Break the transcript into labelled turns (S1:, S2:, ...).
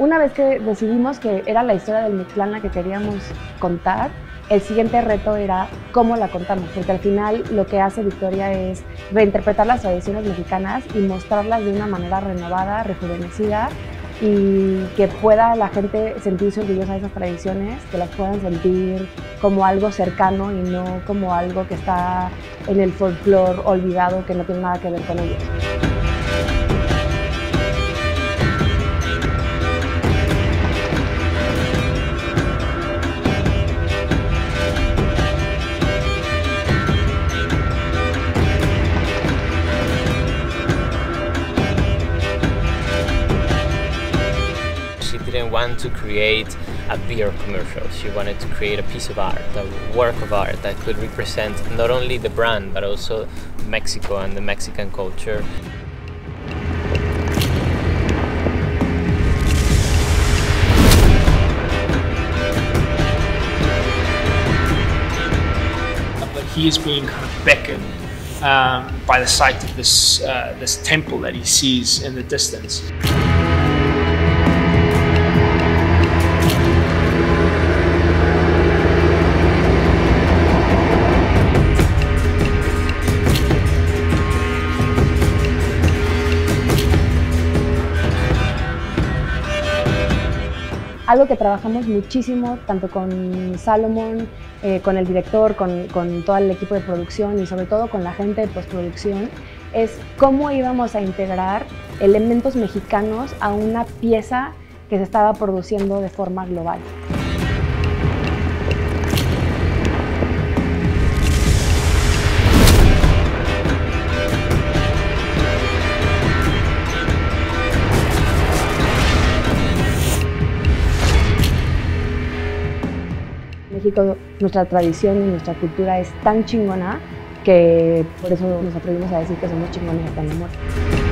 S1: Una vez que decidimos que era la historia del Mictlán la que queríamos contar, el siguiente reto era cómo la contamos, porque al final lo que hace Victoria es reinterpretar las tradiciones mexicanas y mostrarlas de una manera renovada, rejuvenecida, y que pueda la gente sentirse orgullosa de esas tradiciones, que las puedan sentir como algo cercano y no como algo que está en el folclore olvidado, que no tiene nada que ver con ellos.
S2: She didn't want to create a beer commercial. She wanted to create a piece of art, a work of art that could represent not only the brand but also Mexico and the Mexican culture.
S3: But he is being kind of beckoned by the sight of this temple that he sees in the distance.
S1: Algo que trabajamos muchísimo, tanto con Salomón, con el director, con todo el equipo de producción y sobre todo con la gente de postproducción, es cómo íbamos a integrar elementos mexicanos a una pieza que se estaba produciendo de forma global. México, nuestra tradición y nuestra cultura es tan chingona que por eso nos atrevimos a decir que somos chingones hasta la muerte.